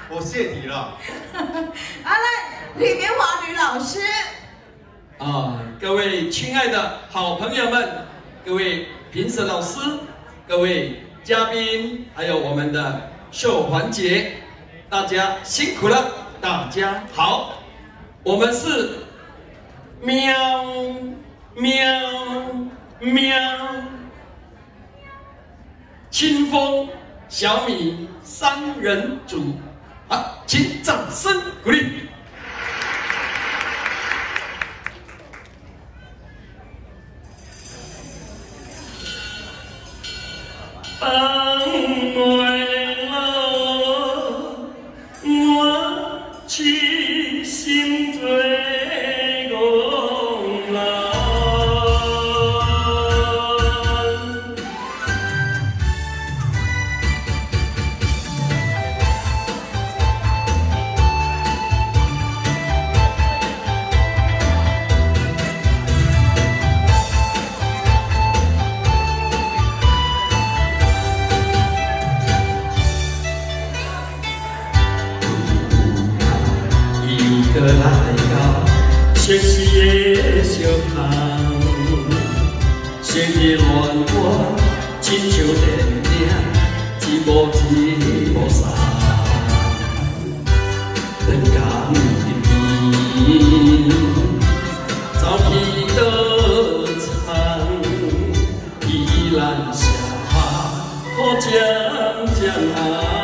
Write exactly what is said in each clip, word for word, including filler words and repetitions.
我泄题了。 好，来，吕棉华吕老师。 啊，各位亲爱的好朋友们，各位评审老师，各位嘉宾，还有我们的秀环节，大家辛苦了！大家好，我们是喵喵喵，清风小米三人组，好，请掌声鼓励。 放袂落，我痴心做憨人。又来到熟悉的小巷，昔日恋歌亲像电影，一幕一幕散。人间的味，早去倒藏，依然写雨渐渐红。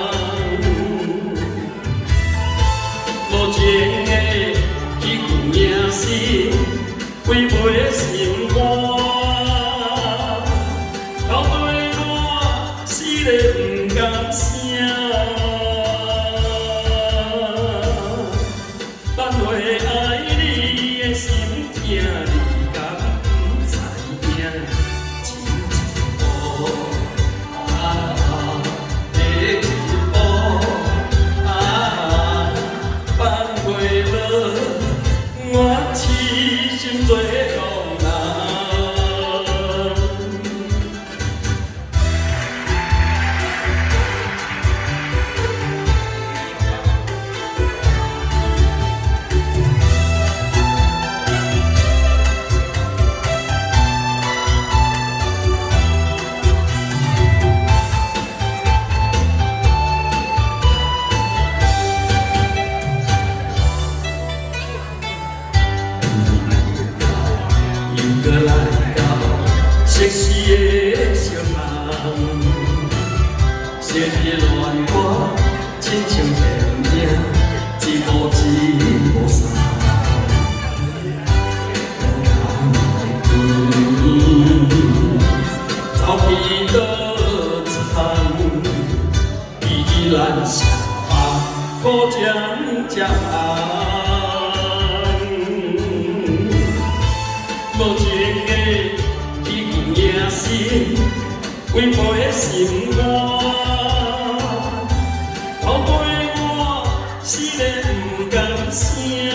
无情的彼句名诗，违背心肝。到尾我死咧不甘声，但为爱你的心痛，你敢不知影？亲一步啊，第一步。 我痴心做憨人，又来到熟悉的小巷，昔日恋歌亲像电影，一幕一幕散。人间的甜，早去倒藏，依然写下苦渐渐红。 无情的彼句名诗，违背心肝。后悔我死咧不甘声，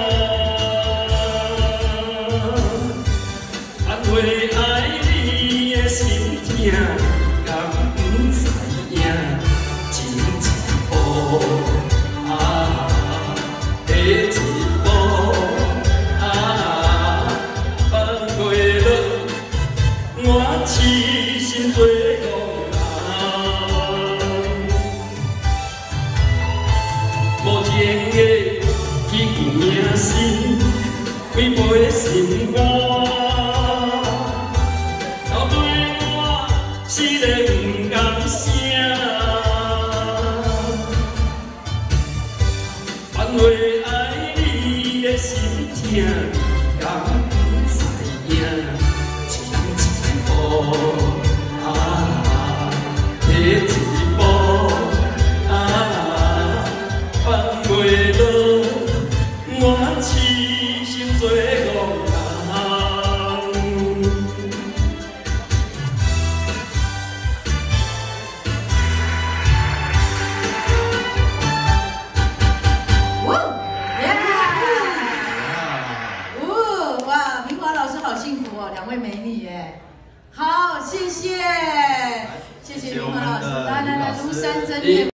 但为爱你的心痛，敢不知影？亲一步啊，第一步。 我痴心做憨人，无情的彼句名诗，违背心肝。到尾我死咧不甘声，但为爱你的心痛，敢不知影？ 啊，第一步啊，放袂落，我痴心做憨人。 哇，耶！哦，哇，明华老师好幸福哦，两位美女耶。 好，谢谢，谢谢明华老师，来来来，庐山真言。